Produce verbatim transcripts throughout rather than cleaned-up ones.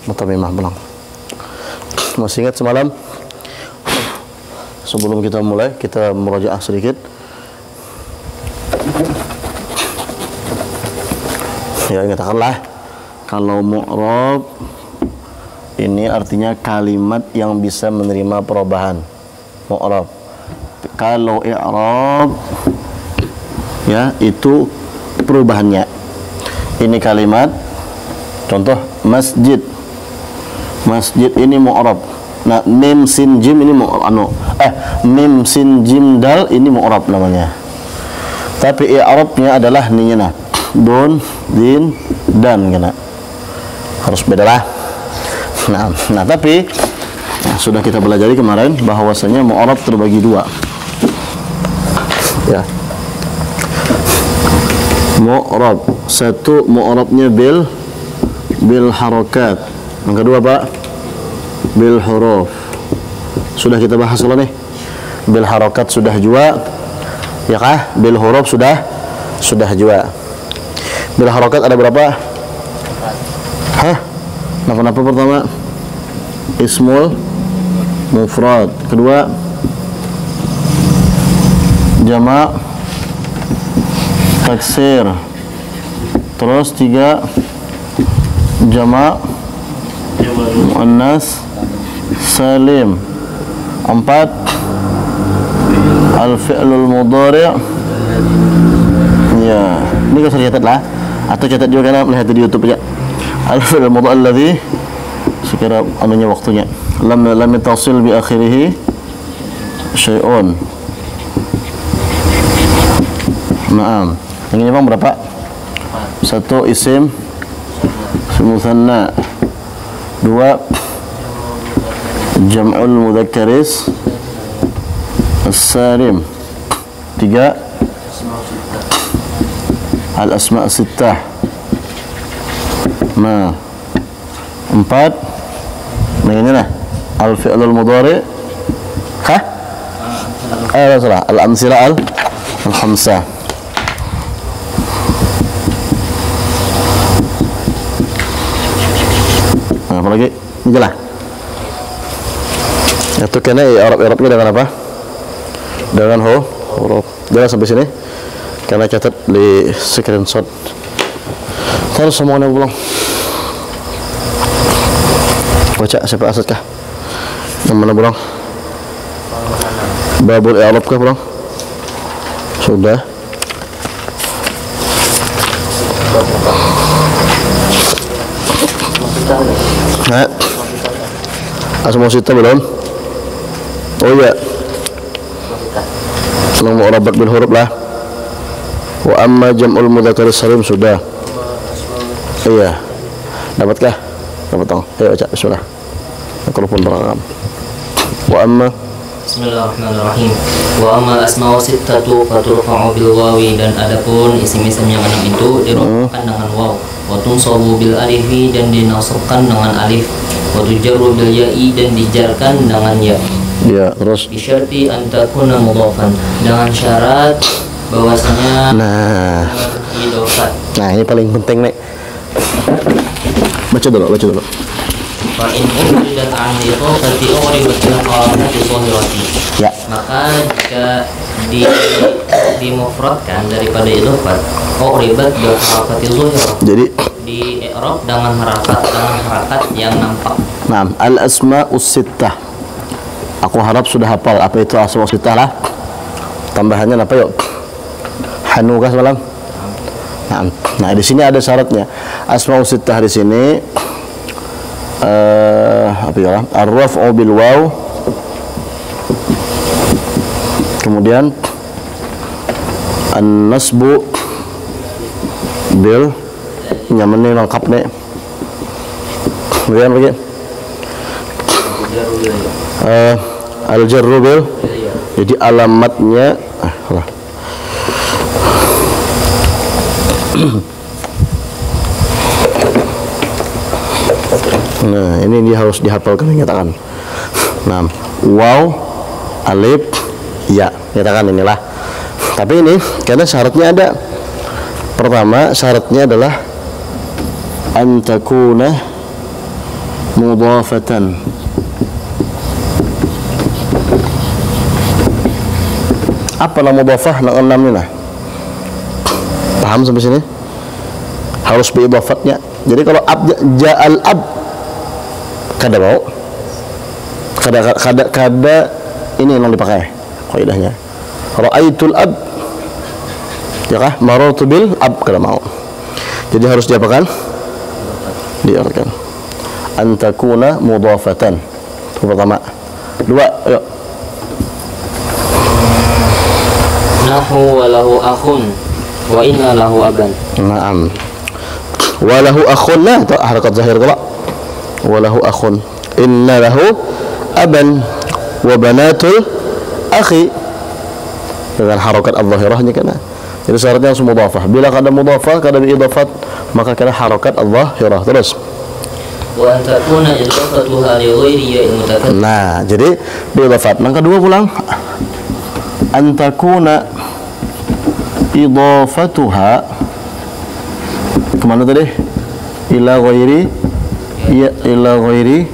mutamimah pulang. Masih ingat semalam sebelum kita mulai kita murajaah sedikit. Ya, katakanlah kalau mu'rab ini artinya kalimat yang bisa menerima perubahan. Mu'rab. Kalau i'rab ya itu perubahannya. Ini kalimat contoh masjid. Masjid ini mu'rab. Nah, mim sin jim ini mu'rab anu eh mim sin jim dal ini mu'rab namanya. Tapi i'rabnya adalah ninya don, din, dan kena. Harus bedalah. Nah, nah tapi nah, sudah kita pelajari kemarin bahwasanya mu'rab terbagi dua. Ya. Mu'rab. Satu mu'rabnya bil bil harakat. Yang kedua Pak, bil huruf. Sudah kita bahas dulu nih. Bil harakat sudah jua. Ya kah? Bil huruf sudah sudah jua. Bil harakat ada berapa? Hah? Apa-apa pertama? Ismul mufrad. Kedua jamak taksir. Terus tiga jamak muannas salim. Empat al-fi'lul mudhari'. Ya, ini kau catat lah atau catat juga karena melihat di YouTube aja. Al-fi'lul mudhari' alladhi sekira anunya waktunya lam lam tasil bi akhirih syai'un. Naam. Yang ini Bang berapa? Satu isim mutsanna. Dua jam'ul mudzakkar as-salim. Tiga al-asma' sittah. Nah, empat nah ini lah al-fi'lul mudhari'. Hah? Eh, salah. Al-amsilah al-khamsah. Nah, apa lagi? Ini jelas. Itu kena i'rab-i'rabnya dengan apa? Dengan hu, huruf. Jelas sampai sini? Karena catat di screenshot. Terus semuanya pulang. Baca siapa asad kah? Yang mana pulang? Babul i'rab kah pulang? Sudah. Nah, asma sita belum? Oh iya. Belum mu'rabat bil huruf lah. Wa amma jam'ul mudzakkar salim sudah. Iya. Dapatkah? Dapat dong. Ayo baca bismillah. Mikrofon terangkan. Wa amma Bismillahirrahmanirrahim. Wa amma al-asma'u sittatu faturfa'u bil wawi, dan adapun isim-isim yang enam itu dirofakkan hmm. dengan waw. Wa tunsabu bil alifi, dan dinasabkan dengan alif. Wa tujarru bil ya'i, dan dijarkan dengan ya. Ya, terus bi syarti an takuna mudhafan, dengan syarat bahwasanya nah idhofat. Nah, ini paling penting nih. Baca dulu, baca dulu. Fa in uridat an idhofati uribat bil harakati dhahirati. Ya. Maka jika di dimufradkan daripada idhofat, uribat bil harakati dhahirah. Jadi di i'rab dengan harakat dengan harakat yang nampak. Naam, al-asma'us sittah. Aku harap sudah hafal apa itu asma'us sittah lah. Tambahannya apa yuk? Hanukkah semalam. Nah, nah di sini ada syaratnya. Asma'us sittah di sini uh, apa ya? Ar-raf'u bil waw. Kemudian an-nasbu bil nyaman nih lengkap nih. Kemudian lagi uh, al-jarru bil. Jadi alamatnya ah, Allah. Nah, ini dia harus dihafalkan, nyatakan. Nah, waw, alif, ya, nyatakan inilah. Tapi ini karena syaratnya ada. Pertama, syaratnya adalah antakuna mudhafatan. Apa nama mudhafah nak enam ni lah? Paham sampai sini? Harus biidhafatnya. Jadi kalau ab ja'al ab kada mau. Kada kada kada ini yang dipakai kaidahnya. Ra'aitul ab. Ya kah? Marartu bil ab kada mau. Jadi harus diapakan? Diartikan. An takuna mudhafatan. Itu pertama. Dua, ayo. Nahu walahu akhun wa inna lahu aban. Naam. Walahu akhun lah, tu harakat zahir kelak. Walahu akhun. Inna lahu aban wa banatul akhi. Dengan harakat al-zahirahnya kena. Jadi syaratnya harus mudhafah. Bila kada mudhafah, kada biidhafat, maka kena harakat al-zahirah. Terus. Wa an takuna idhafatuha li ghairi ya'il mutakallim. Nah, jadi biidhafat. Yang kedua pulang. An takuna idhafatuha kemana tadi? Ila ghairi ya ila ghairi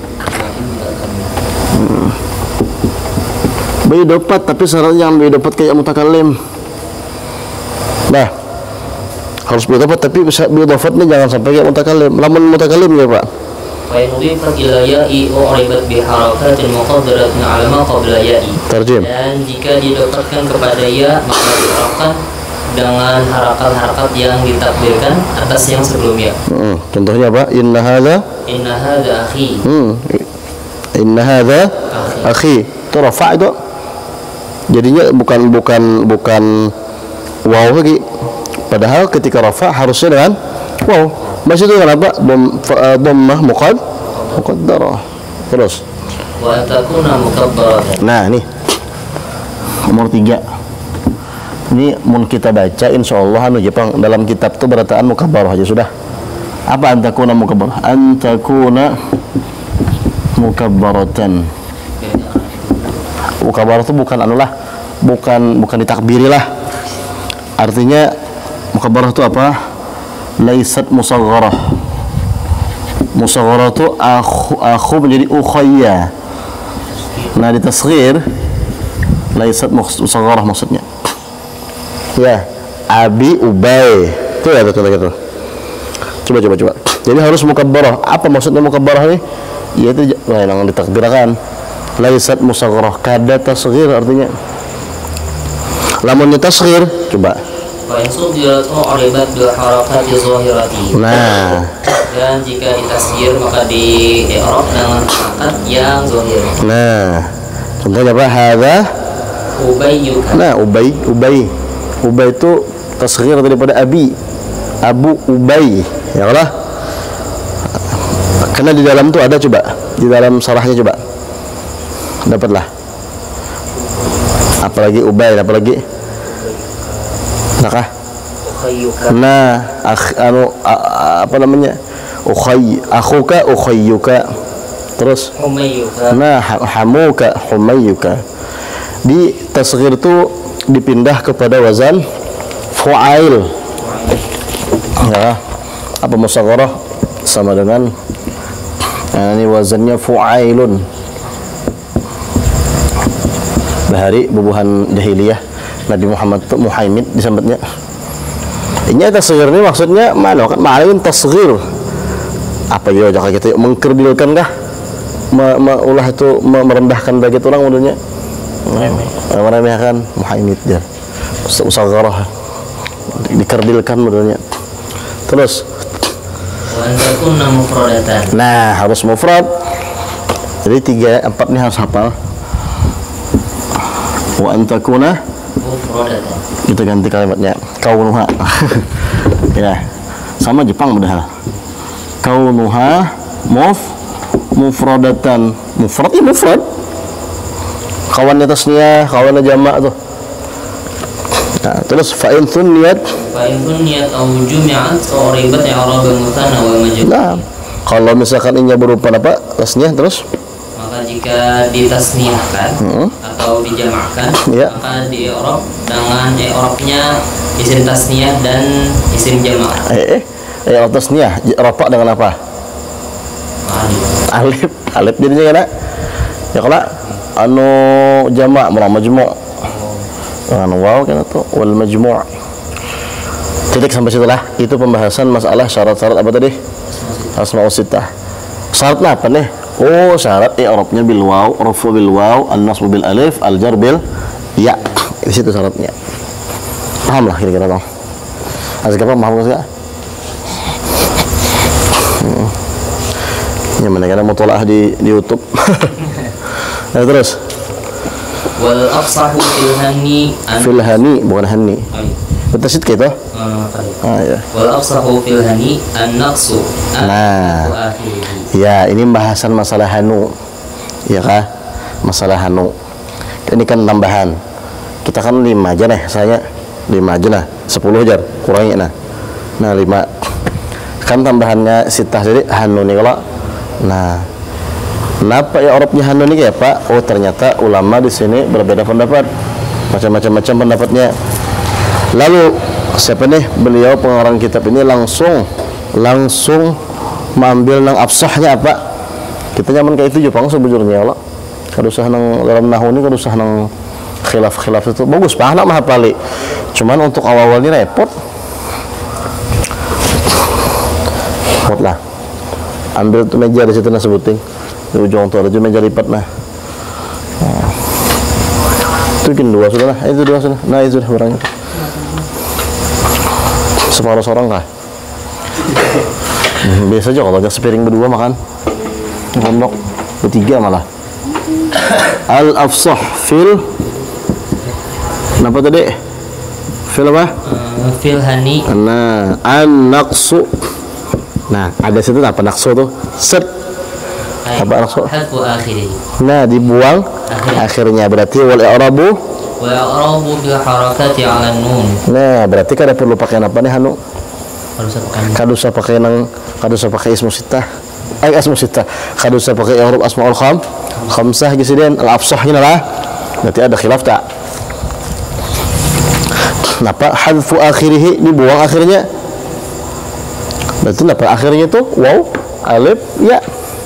hmm. Biidhafat, tapi syaratnya yang biidhafat kayak mutakallim. Nah, harus biidhafat tapi bisa biidhafatnya jangan sampai kayak mutakallim. Lamun mutakallim ya, Pak. Fa in udifat ila ya'i u'ribat bi harakatin muqaddaratin 'ala ma qabla ya'i. Tarjim. Dan jika didapatkan kepada ya, maka diarahkan dengan harakat-harakat yang ditakdirkan atas yang sebelumnya. Hmm. Contohnya apa? Inna hadza Inna hadza akhi. Hmm. Inna hadza akhi. Itu rafa' itu. Jadinya bukan bukan bukan waw lagi. Padahal ketika rafa' harusnya dengan waw. Masih itu kenapa? Dhammah muqad muqaddarah. Terus. Wa takuna mukabbaratan. Nah, ini nomor tiga. Ini mun kita baca insyaallah anu Jepang dalam kitab tu berataan mukabbarah aja sudah. Apa antakuna mukabbarah? Antakuna mukabbaratan. Mukabbarah itu bukan anu lah, bukan bukan ditakbiri lah. Artinya mukabbarah itu apa? Laisat musagharah. Musagharah itu akhu, akhu menjadi ukhayya. Nah, di tasghir laisat musagharah maksudnya. Ya, Abi Ubay. Itu ya betul gitu. Coba coba coba. Jadi harus mukabbarah. Apa maksudnya mukabbarah ini? Yaitu yang ditakbirkan. Laisat musagharah, kada tasghir artinya. Lamun tasghir, coba. Fa in sudirat u'ribat bil harakati zahirati. Nah, dan jika ditasghir maka di i'rab dengan harakat yang zahir. nah. Contohnya apa? Hadza Ubayyuka. Nah, Ubay, Ubay. Ubay itu tasghir daripada Abi. Abu Ubay. Ya lah. Karena di dalam tu ada coba. Di dalam sarahnya coba. Dapatlah. Apalagi Ubay, apalagi? Nakah? Ukhayyuka. Nah, akh, anu a, a, apa namanya? Ukhay, akhuka ukhayyuka. Terus Humayyuka. nah, hamuka humayyuka. Di tasghir itu dipindah kepada wazan fu'ail. Ya, apa musagharah sama dengan nah, ini wazannya fu'ailun. Bahari bubuhan jahiliyah Nabi Muhammad itu Muhammad disebutnya. Ini tasghir ini maksudnya mana kan ma'alin tasghir. Apa ya jangan kita mengkerdilkan kah? Ma, ma, ulah itu merendahkan bagi orang modelnya. Meremehkan Muhammad dia. Musagharah dikerdilkan modelnya. Terus Wa an takuna mufradatan. nah, harus mufrad. Jadi tiga empat ini harus hafal. Wa an takuna Mufradatan. kita ganti kalimatnya kaunuha. Ya, sama Jepang padahal. Kaunuha muf mufradatan. Mufrad ya mufrad. Kawannya tasniyah, kawannya jamak tuh. Nah, terus fa in thunniyat. Fa in thunniyat aw jumi'at aw ribat i'rab mutanna wa majrur. Nah, kalau misalkan ini berupa apa? Tasniyah terus Maka jika ditasniyahkan hmm. atau dijamakkan, Ya. maka di i'rab dengan i'rabnya isim tasniyah dan isim jamak. eh eh eh tasniyah rafa dengan apa? Alif, alif jadinya kan? Ya kalau anu jamak murah majmu'. Anu waw kan itu wal majmu'. Titik sampai situ lah. Itu pembahasan masalah syarat-syarat apa tadi? Asmaul sittah. Syaratnya apa nih? Oh, syarat i'rabnya bil waw, rafu bil waw, an-nasbu bil alif, al-jar bil ya. Di situ syaratnya. Paham lah kira-kira dong. Azka apa paham enggak? Hmm. Ya mana kana mutolaah di di YouTube. Nah, terus. Wal afsahu fil hani Fil hani bukan hani. Betasit gitu. Ah ya. Wal afsahu fil hani an-naqsu. Nah. Ya, ini bahasan masalah hanu. Ya kah? Masalah hanu. Ini kan tambahan. Kita kan lima aja nih, saya lima aja lah, sepuluh aja kurangi nah. Nah, lima. Kan tambahannya sitah jadi hanu nih kalau. Nah. Kenapa ya Arabnya hanu nih ya, Pak? Oh, ternyata ulama di sini berbeda pendapat. Macam-macam pendapatnya. Lalu siapa nih beliau pengarang kitab ini langsung langsung mengambil nang absahnya apa? Kita nyaman kayak itu Jepang sebujurnya Allah. Kada usah nang dalam nahu ini kada usah nang khilaf-khilaf itu bagus Pak anak mah hafali. Cuman untuk awal-awal ini repot. Repot lah. Ambil tuh meja di situ nah sebuting. Di ujung tuh ada meja lipat nah. Nah. Itu bikin dua sudah lah. Itu dua sudah. Nah, itu sudah barangnya. Separuh seorang kah? Hmm, biasa aja kalau ajak sepiring berdua makan ngomong bertiga malah. Al-afsah fil kenapa tadi? Fil apa? Uh, fil hani. Nah, an-naqsu. Nah, ada situ apa naqsu tuh? Set. Apa naqsu? Hadfu akhirih. Nah, dibuang Akhir. akhirnya berarti wal i'rabu wa i'rabu bil harakati 'ala nun. Nah, berarti kada perlu pakai apa nih hanu? Kada usah pakai nang kada usah pakai ismu sittah. Eh ismu sittah. Kada usah pakai i'rab asmaul kham. Khamsah gitu dan al-afsah ini lah. Berarti ada khilaf tak? Kenapa hadfu akhirih dibuang akhirnya? Berarti kenapa akhirnya tuh waw, alif, ya.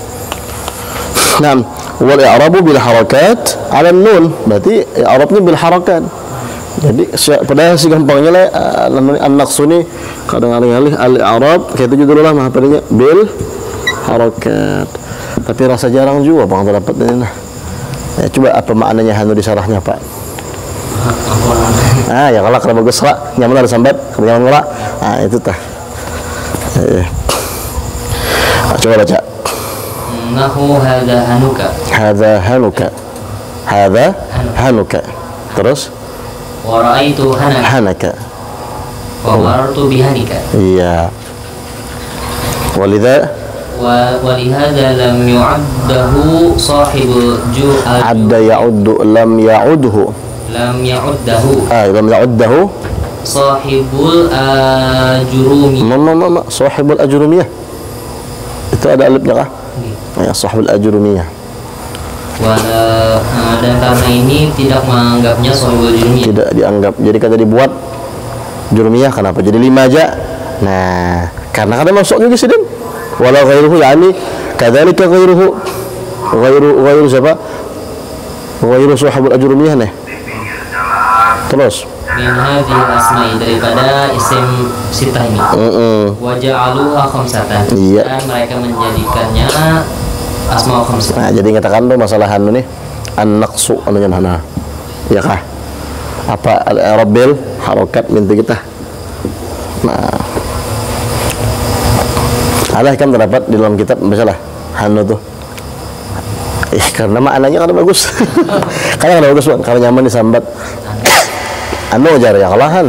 Naam, wal i'rabu bil harakat 'ala nun. Berarti i'rabnya bil harakat. Jadi padahal si gampangnya lah an-naqsu ni kadang-kadang al-i'rab kayak itu judul lah mah padanya bil harakat. Tapi rasa jarang juga Bang dapat ini nah. Ya, coba apa maknanya hanu di syarahnya Pak? Ah, ya kalau kalau bagus lah, nyaman ada sambat, nyaman lah. Ah, itu tah. Eh. Coba baca. Nahu hadza hanuka. Hadza hanuka. Hadza hanuka. Terus wa ra'aitu hanaka. Hanaka. Wa marartu bihanika. Iya. Walidha wa walihadza lam yu'addahu sahibul ju'ad. Adda ya'uddu lam ya'udhu. Lam ya'uddahu. Ah, lam ya'uddahu sahibul ajurumi. Mama mama sahibul ajrumiyah. Itu ada alifnya kah? Ya, sahibul ajrumiyah. Wala, uh, dan karena ini tidak menganggapnya sahibul jurumiyah. Tidak dianggap. Jadi kata dibuat jurumiyah kenapa? Jadi lima aja. Nah, karena kada masuknya ke sini. Wala ghairuhu yani kadzalika ghairuhu. Ghairu ghairu siapa? Ghairu sahibul ajrumiyah nih. Terus min hadhihi asma'i daripada isim sitah ini. Heeh. Wa ja'aluha khamsatan. Iya. Dan mereka menjadikannya asma khamsah. Nah, jadi katakan tuh masalah anu nih an-naqsu anu hana. Ya kah? Apa al-i'rab bil harakat minta kita. Nah. Ada kan terdapat di dalam kitab masalah hanu tuh. Eh, karena maknanya kan bagus. Karena kan bagus Bang, kalau nyaman disambat. Anu ajar ya kalahan.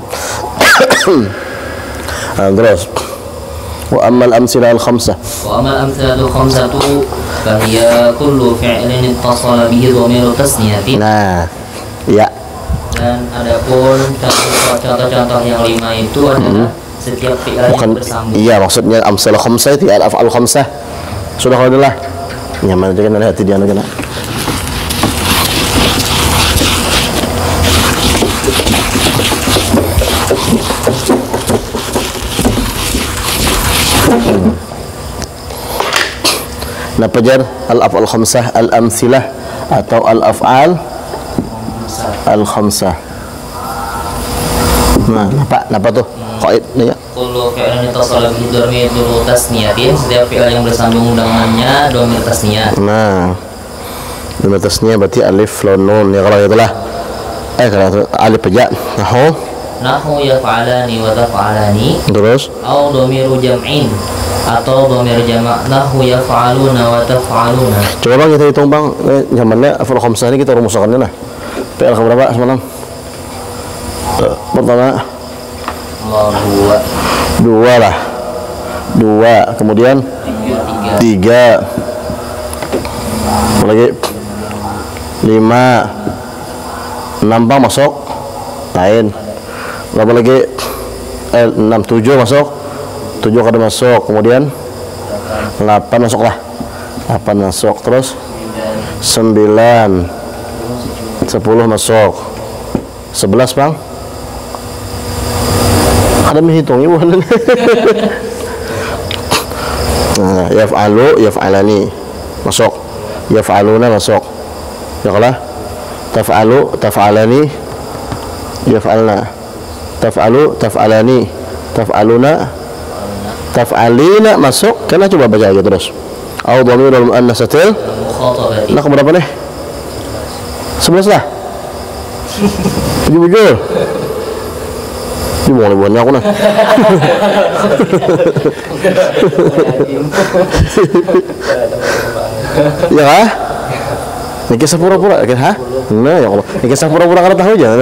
Nah, terus wa ammal amsilah al-khamsah. Wa ammal amsilatu khamsatu fa hiya kullu fi'lin ittasala bihi dhamiru tasniyatin. Nah, ya. Dan adapun contoh-contoh yang lima itu adalah hmm. setiap fi'il yang bersambung. Iya, maksudnya amsalah khamsah itu al-af'al khamsah. Sudah kalau adalah nyaman aja kan hati dia kena. Nah, pajar al-af'al khamsah al-amtsilah atau al-af'al al-khamsah. Nah, apa? Apa tuh? Qaid ya. Kullu fi'lin ittasala bihi dhamir tasniyatin, setiap fi'il yang bersambung dengannya dhamir tasniyah. Nah, dhamir tasniyah berarti alif lam nun ya, kalau itulah. Eh kalau alif aja. Nahu Nahu yaf'alani wa taf'alani. terus Au dhamiru jam'in atau dhamir jamak. Nahu yaf'aluna wa taf'aluna. coba bang kita hitung bang, eh, zamannya af'al khamsah ini kita rumuskannya nah. Fi'il ke berapa semalam? Uh, pertama Allah dua dua lah, dua, kemudian tiga tiga, apa lagi lima, enam bang masuk lain, berapa lagi eh, enam, tujuh masuk, tujuh kada masuk, kemudian delapan masuk lah, delapan masuk, terus sembilan, sepuluh masuk, sebelas bang. Ada menghitung ibu. Nah, yaf'alu yaf'alani masuk, yaf'aluna masuk, ya kalah, taf'alu taf'alani yaf'alna, taf'alu taf'alani taf'aluna taf'alina masuk. Kena coba baca lagi terus. Au dhamirul muannatsatil mukhatabati. nah keberapa nih? sebelas lah. Jujur. Ini mau liburannya aku nah. Ya kah? Ini kisah pura-pura kan? Hah? Nah ya Allah. Ini kisah pura-pura kada tahu aja.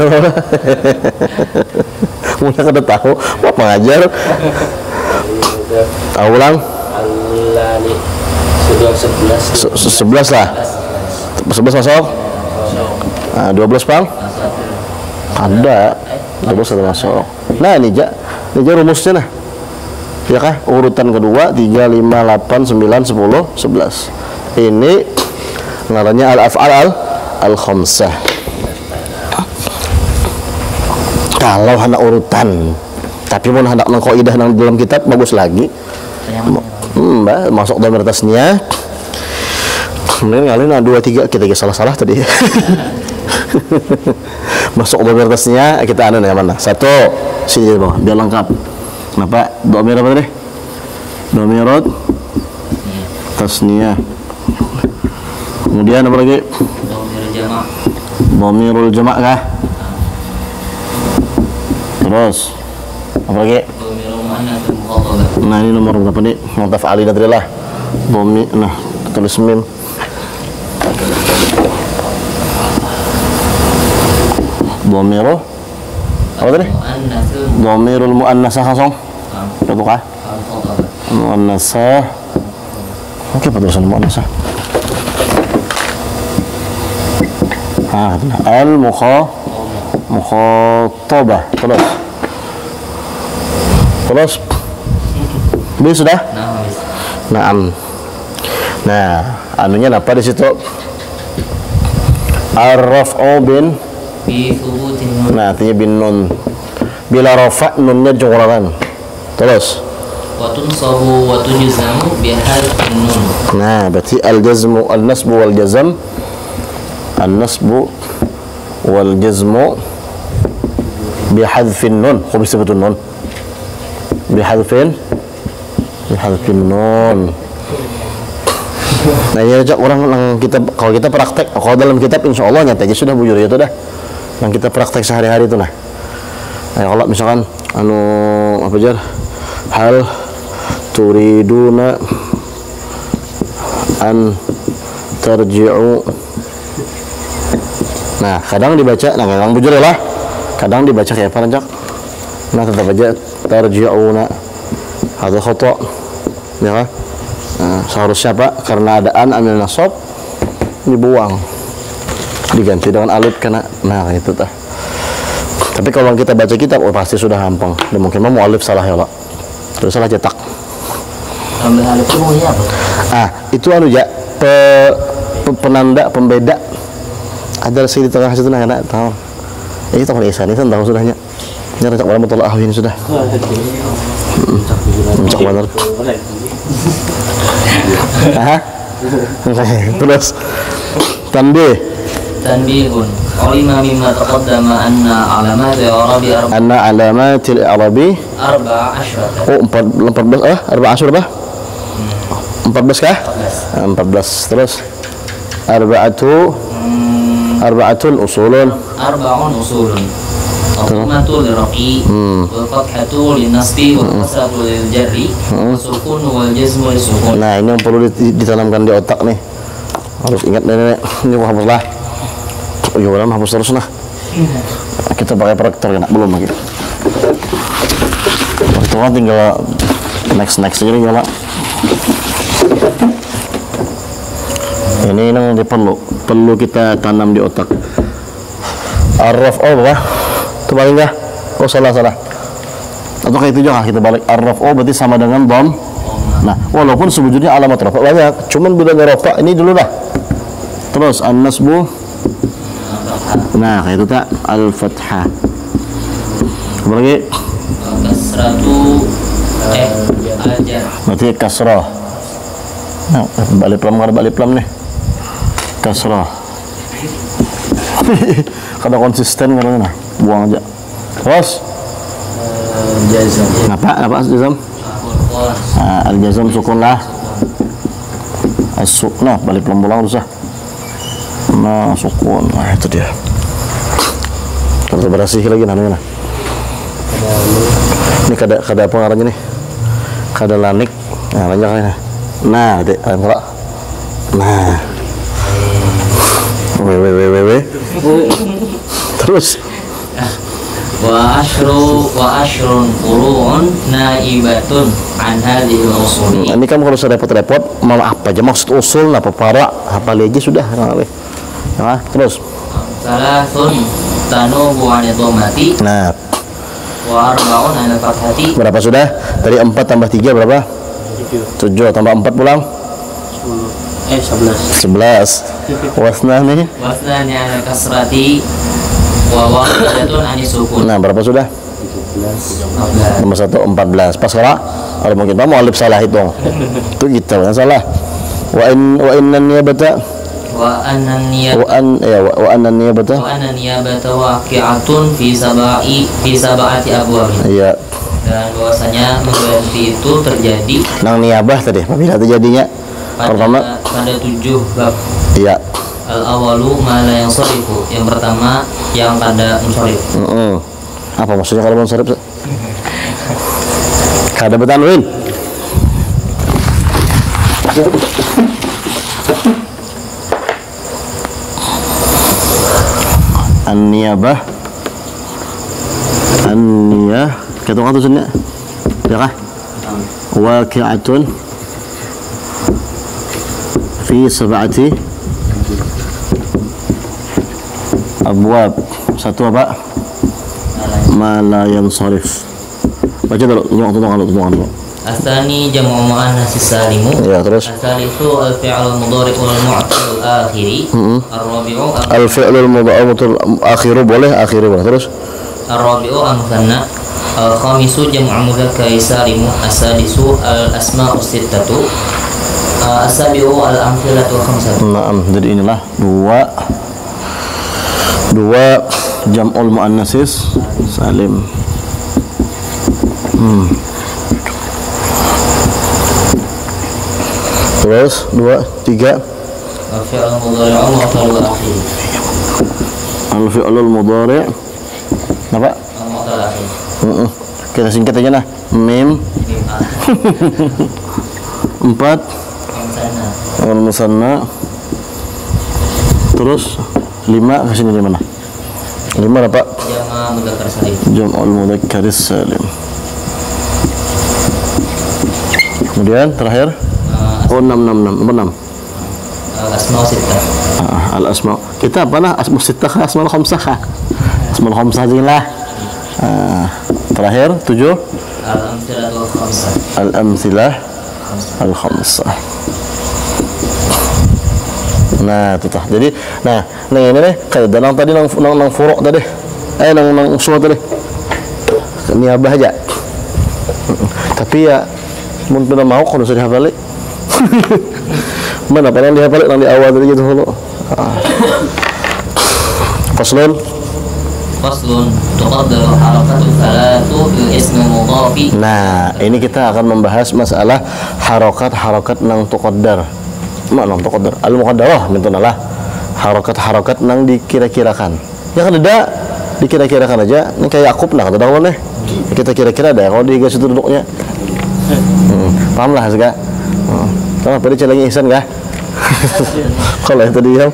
Mulai kada tahu. Wah pengajar. Tahu ulang? Alani sudah sebelas. Sebelas lah. Sebelas masuk? Nah, dua belas bang? Ada. Dua belas ada masuk. Nah ini ja, ini ja rumusnya nah, ya kah? Urutan kedua tiga, lima, delapan, sembilan, sepuluh, sebelas. Ini ngarannya al-af'al al al-khamsah. Kalau hendak urutan, tapi mau hendak nang kaidah nang dalam kitab bagus lagi. Hmm, bah, masuk dalam atasnya. Kemudian kalian dua tiga kita salah-salah tadi. Masuk domir atasnya kita ada yang mana? Satu sini bawah biar lengkap. Kenapa? Domir apa tadi? Domirot tasniyah. Kemudian apa lagi? Dhamir jamak. Domirul jamak kah? Terus apa lagi? Dhamirul muannatsil mukhatabah. Nah ini nomor berapa nih? Mutafa'ali nadrilah. Domi, nah tulis mim. Dhamiru apa tadi? Dhamirul muannasah kosong. Berapa kah? Muannasah. Oke, apa tulisan muannasah? Ah, al mukha mukhatabah. Terus. Terus. Ini sudah? Nah, habis. Naam. Nah, anunya apa di situ? Ar-raf'u bin Bi thubutin nun. nah artinya bin nun. Bila rafa' nunnya jongrangan. Terus. Wa tunsabu wa tujzamu bi harfin nun. Nah, berarti al-jazmu al-nasbu wal jazm. An-nasbu wal jazmu bi hadfin nun. Kok bisa betul nun? Bi hadfin bi hadfin nun. Nah, ini aja orang yang kita kalau kita praktek, kalau dalam kitab insya Allah nyata aja sudah bujur itu dah. Yang kita praktek sehari-hari itu nah. Nah, kalau misalkan anu apa jar? Hal turiduna an tarji'u. Nah, kadang dibaca, nah kadang bujur lah. Kadang dibaca kayak apa rancak? Nah, tetap aja tarji'una. Ada khata. Ya kan? Nah, seharusnya apa? Karena ada an amil nasab dibuang, diganti dengan alif kena. Nah itu tah. Tapi kalau kita baca kitab, oh pasti sudah gampang. Dan mungkin mau alif salah ya pak. Terus salah cetak. Ambil alif itu mau apa? Ah itu anu ya pe, pe, penanda pembeda. Ada sih di tengah situ nah enak tahu. Eh itu kan Ihsan itu tahu sudahnya. Ini rencak warahmatullahi wabarakatuh ini sudah. Mencak benar. Aha. Terus tanbih. Tanbihun. Ulima mimma taqaddama anna alamat al-i'rabi arba' Anna alamatil i'rabi arba'a asyrata. oh empat belas ah arba asyur apa? empat belas kah? empat belas. Terus arba'atu arba'atul usulun. Arba'un usulun. Al-dhammatu liraf'i, wal fathatu linnasbi, wal kasratu liljarri, wal sukunu wal jazmu lisukun. Nah, ini yang perlu ditanamkan di otak nih. Harus ingat nenek. Ini hafazlah. Oh, ya udah hafaz terus nah. Kita pakai praktek enak belum lagi. Itu kan tinggal next next aja nih ya, Pak. Ini yang perlu perlu kita tanam di otak. Arraf oh apa? Itu balik nggak? Oh salah salah. Atau kayak itu juga kita balik arraf oh berarti sama dengan dom. Nah walaupun sebetulnya alamat rafa banyak, cuman bilangnya rafa ini dulu dah. Terus an-nasbu. Nah kayak itu tak al-fathah. Apa lagi? Kasratu eh al-jar. Berarti kasrah. Nah balik pelam nggak balik pelam nih. Kasrah. Kada konsisten karena buang aja. Terus Jazam. apa apa jazam? Nah, al jazam sukun lah. Asuk nah balik pelan-pelan susah. Nah sukun. Nah itu dia. Kalau berasih lagi namanya. Ini kada kada apa ngarannya nih? Kada lanik. Nah lanjut kali nah. Nah, dek kalau. Nah. Wewe wewe wewe. Terus wa asyru wa asyrun furu'un naibatun an hadhihi al-usuli. Ini kamu kalau sudah repot-repot mau apa aja maksud usul apa para apa aja sudah nah, terus salasun tanubu an dhamati nah wa arba'un an fathati. Berapa sudah? Dari empat tambah tiga berapa? tujuh tambah empat pulang Eh sebelas. sebelas. Wasna nih Wasnani an kasrati wa wahidatun an sukun. nah berapa sudah? empat belas. Nomor satu empat belas. Pas kalau kalau mungkin kamu alif salah hitung itu kita yang salah. Wa in wa inna niyabata Wa anna niyabata wa an ya wa, wa anna niyabata wa anna niyabata waqi'atun fi sab'i fi sab'ati abwab. iya. Dan bahwasanya mengganti itu terjadi Nang niyabah tadi apabila terjadinya pada, pertama pada tujuh bab. iya. Al awalu ma la yansarifu. Yang pertama yang kada munsharif. Mm -mm. Apa maksudnya kalau munsharif? Kada betanwin. An-niyabah An-niyah kata kata sunnya ya kah? Waqi'atun fi sab'ati abwab. Satu apa? Ma la yansarif. Baca dulu, tolong tolong kalau tolong dulu. Asani jam'u muannas salimu. Ya, terus Asalisu al-fi'l al-mudhari' wal mu'tal al-akhiri. Ar-rabi'u al-fi'lul mudhari' akhiru boleh, akhiru boleh. Terus ar-rabi'u al-muthanna. Al-khamisu jam'u mudzakkar salimu. As-sadisu al-asma'u sittatu. As-sabi'u al-amthilatu khamsatu. Naam, jadi inilah dua dua jam'ul muannasis salim. Hmm. Terus dua tiga Al-fi'l al-mudhari' wal mu'tal al-akhiri. al-fi'lul mudhari' apa? Al-mu'tal al-akhiri. Uh-uh. Kita singkat aja nah. Mim empat al-musanna. Terus lima ke sini di mana? Lima apa? Jama' mudzakkar salim. Jam'ul mudzakkar salim. Kemudian terakhir oh enam enam enam enam. Al-asma' sittah. Ah, al-asma. Kita apa nah? Asma sittah, asma khamsah. Asma khamsah aja lah. Ah, terakhir tujuh. Al-amthilatu khamsah. Al-amthilah al-khamsah. Nah, itu tah. Jadi, nah, nah ini nih kayak danang tadi nang nang, nang furu' tadi. Eh nang nang usul tadi. Niyabah aja. Tapi ya mun pernah mau kalau sudah hafal Mana pernah dihafal yang di awal tadi gitu dulu. Ah. Faslun. Faslun tuqaddaru harakatu tsalatu fil ismi mudhafi. Nah, ini kita akan membahas masalah harokat-harokat nang tuqaddar. Mana nang tuqaddar? Al-muqaddarah mintunalah. Harokat-harokat nang dikira-kirakan. Ya kan ada dikira-kirakan aja. Ini kayak Yakub nah kata dahulu nih. Kita kira-kira ada kalau di situ duduknya. Hmm, paham lah segala. Hmm. Sama pada calonnya Ihsan kah? Kalau itu diam.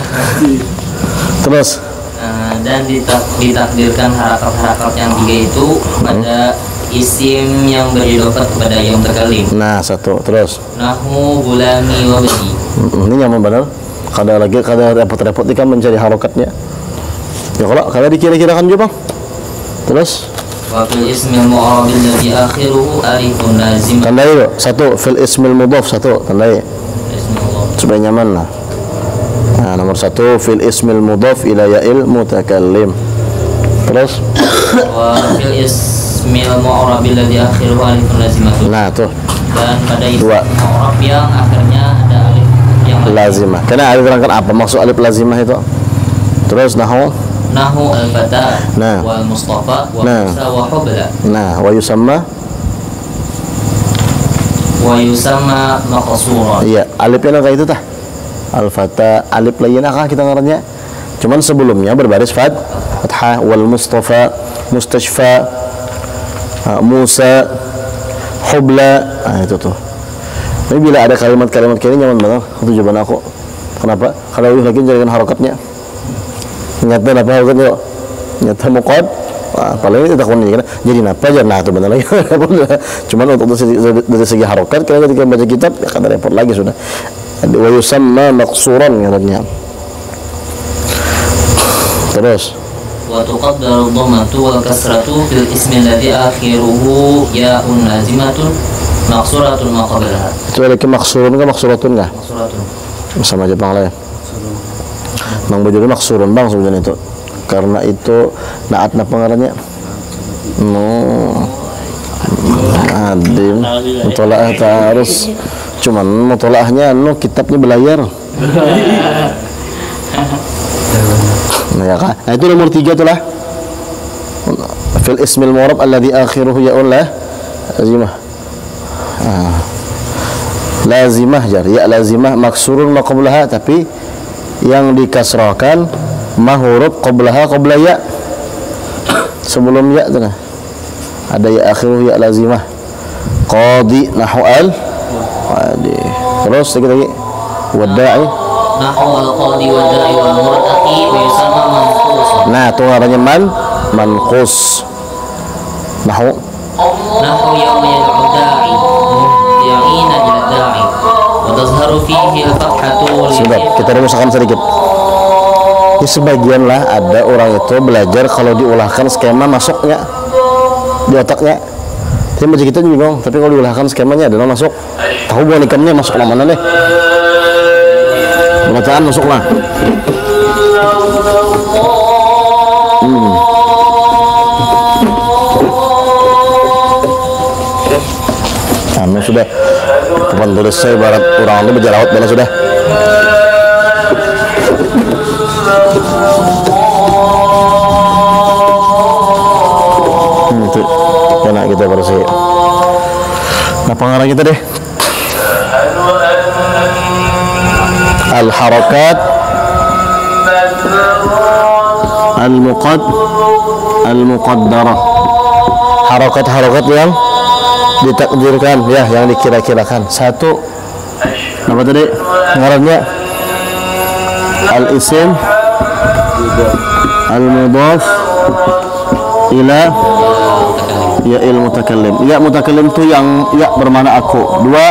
Terus Uh, dan ditak ditakdirkan harakat-harakat yang tiga itu pada isim yang beridofat kepada yang terkalim. nah satu terus. Nahu gulami wa bani. Hmm, ini nyaman benar. Kada lagi kada repot-repot ikan mencari harokatnya. Ya kalau kada dikira-kirakan juga bang. Terus. Wa fil ismil mu'rab alladhi akhiruhu alifun lazim. Tandai yuk. Satu fil ismil mudhaf satu tandai. Supaya nyaman lah. Nah, nomor satu fil ismil mudhaf ila ya'il mutakallim. Terus Wa fil ismil mu'rab alladhi akhiruhu alifun lazimatun. nah tuh Dan pada isim Dua. mu'rab yang akhirnya ada alif yang lazimah. Karena alif terangkan apa maksud alif lazimah itu? Terus nahu Nahu al-fata Nah. wal mustafa wa Nah. musa wa hubla nah wa yusamma wa yusamma maqsuran. iya alifnya kayak itu tah. Al-fata alif lainnya kah kita ngarannya. Cuman sebelumnya berbaris fat fathah wal mustafa mustashfa uh, Musa hubla. Nah itu tuh. Tapi bila ada kalimat-kalimat kayak ini nyaman banget. Itu jawaban aku. Kenapa? Kalau lagi jadikan harokatnya. Nyata apa harokatnya? Nyata muqad. Wah, paling itu takun ini kan. Jadi apa aja nah itu benar lagi. Cuman untuk dari segi, dari segi harokat kalau ketika baca kitab ya kada repot lagi sudah. Wa yusamma maqsuran katanya. Terus Wa tuqaddaru dhammatu wal kasratu fil ismi alladhi akhiruhu ya'un lazimatun maqsuratun ma qablaha. itu lagi maksurun kan maksuratun nggak? Maqsuratun. Sama aja bang lah ya. Bang bujurnya maksurun bang sebenarnya itu. Karena itu naat na pengarangnya. No. Adim. Mutolaah harus. Cuman mutolaahnya no kitabnya belayar. Nah ya kah? Nah itu nomor tiga tuh lah. Fil ismil mu'rab alladhi akhiruhu ya'un lah lazimah. Ah. Lazimah jar ya lazimah maksurun ma qablaha tapi yang dikasrahkan ma huruf qablaha qabla ya. Sebelum ya tuh nah. Ada ya akhiruhu ya lazimah. Qadi nahwu al qadi. Terus lagi lagi wada'i Nahu al-qadi wa da'i wal murtaqi wa yusamma manqusan. nah itu namanya man manqus nahwu Nahu yawma yad'u da'i muhti'ina ila da'i wa tazharu fihi al-fathatu sudah kita rumuskan sedikit. Di sebagian lah ada orang itu belajar kalau diulahkan skema masuknya di otaknya. Tapi macam kita juga bang, tapi kalau diulahkan skemanya adalah masuk. Tahu bukan ikannya masuk ke mana deh? Bacaan masuk lah. Hmm. Anu sudah. Kapan tulis saya barat orang itu berjarawat bala sudah. Hmm, itu enak kita bersih. Nah pengarang kita deh. Al-harakat Al-muqad Al-muqaddarah. Harakat-harakat yang ditakdirkan ya, yang dikira-kirakan. Satu apa tadi ngarannya? Al-isim Al-mudhaf ila ya il mutakallim. Ya mutakallim itu yang ya bermakna aku. Dua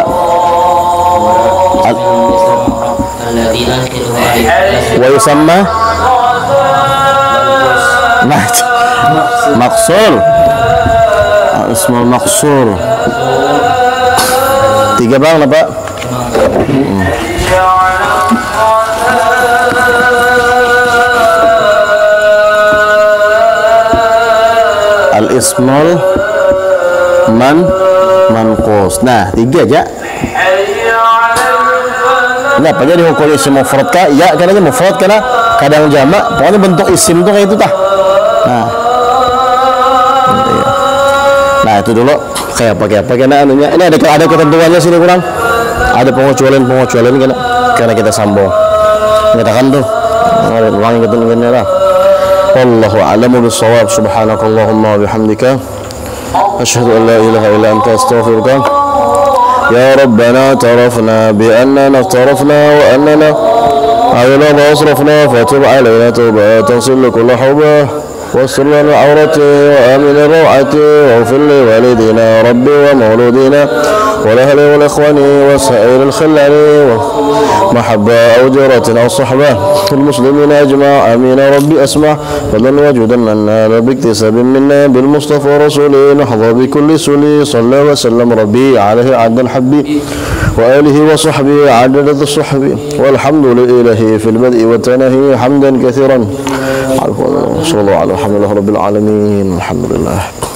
alladhi akhiruhu alif. wa yusamma nah maksur ismul maksur. Tiga bang apa? Hmm. Al ismul man manqus. Nah tiga aja. Kenapa jadi hukum isim mufrad kah? Ya karena mufrad karena kadang jamak, pokoknya bentuk isim tuh kayak itu tah. Nah, nah itu dulu kayak apa kayak apa karena anunya ini ada ada ketentuannya sini kurang, ada pengecualian pengecualian karena karena kita sambung, kita kan tuh, ada ulangi ketentuannya lah. Wallahu a'lamu bis-shawab. Subhanakallahumma wa bihamdika asyhadu an la ilaha illa anta astaghfiruka. Ya Rabbana tarafna bi annana tarafna wa annana ayna ma asrafna fatub alayna tawbatan sil kull hawba واستر لنا عورتي وآمن روعتي واغفر لوالدينا ربي ومولودينا والأهل والإخوان وسائر الخلان ومحبة أو جيرة أو صحبة المسلمين أجمع آمين ربي أسمع فضلا وجودا لنا باكتساب منا بالمصطفى رسولي نحظى بكل سولي صلى وسلم ربي عليه عد الحب وآله وصحبه عدد الصحب والحمد لله في البدء والتنهي حمدا كثيرا صلى الله على محمد رب العالمين الحمد لله.